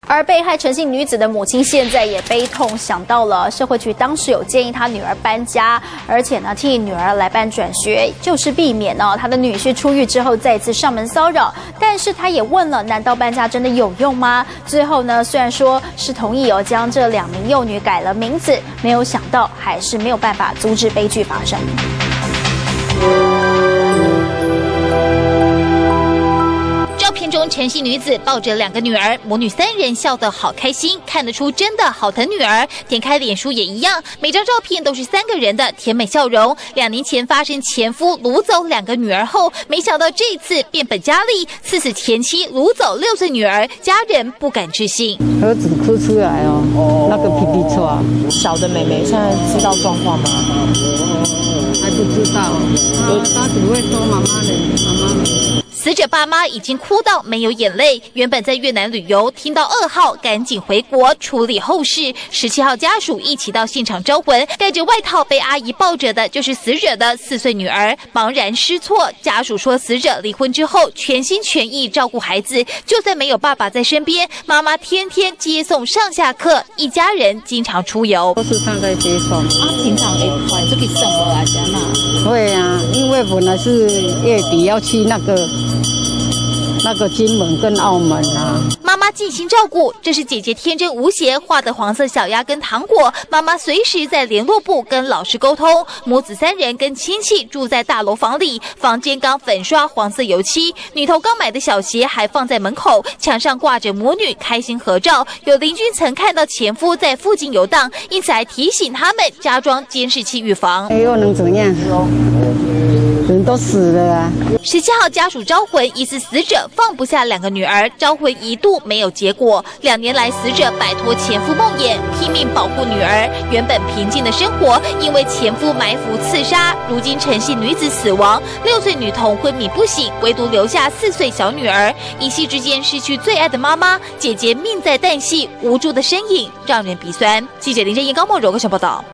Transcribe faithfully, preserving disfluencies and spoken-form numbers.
而被害陈姓女子的母亲现在也悲痛，想到了社会局当时有建议她女儿搬家，而且呢替女儿来办转学，就是避免呢她的女婿出狱之后再次上门骚扰。但是她也问了，难道搬家真的有用吗？最后呢，虽然说是同意哦将这两名幼女改了名字，没有想到还是没有办法阻止悲剧发生。 片中陈姓女子抱着两个女儿，母女三人笑得好开心，看得出真的好疼女儿。点开脸书也一样，每张照片都是三个人的甜美笑容。两年前发生前夫掳走两个女儿后，没想到这一次变本加厉，刺死前妻，掳走六岁女儿，家人不敢置信。 儿子哭出来哦，那个皮皮抽啊， 小的妹妹现在知道状况吗？ 还不知道，他只会说妈妈的，妈妈的。 死者爸妈已经哭到没有眼泪，原本在越南旅游，听到噩耗，赶紧回国处理后事。十七号家属一起到现场招魂，盖着外套被阿姨抱着的就是死者的四岁女儿，茫然失措。家属说，死者离婚之后全心全意照顾孩子，就算没有爸爸在身边，妈妈天天接送上下课，一家人经常出游。 都是他在接送。 啊，平常会怀这个生活来讲嘛？ 会啊，因为本来是月底要去那个。那个金门跟澳门啊， 妈妈尽心照顾，这是姐姐天真无邪画的黄色小鸭跟糖果。妈妈随时在联络部跟老师沟通。母子三人跟亲戚住在大楼房里，房间刚粉刷黄色油漆，女头刚买的小鞋还放在门口，墙上挂着母女开心合照。有邻居曾看到前夫在附近游荡，因此还提醒他们加装监视器预防。 哎，又能怎样？人都死了啊！ 十七号家属招魂，疑似死者放不下两个女儿，招魂一度没有结果。两年来，死者摆脱前夫梦魇，拼命保护女儿。原本平静的生活，因为前夫埋伏刺杀，如今陈姓女子死亡，六岁女童昏迷不醒，唯独留下四岁小女儿。一夕之间失去最爱的妈妈，姐姐命在旦夕，无助的身影让人鼻酸。记者林正英、高梦柔高雄报道。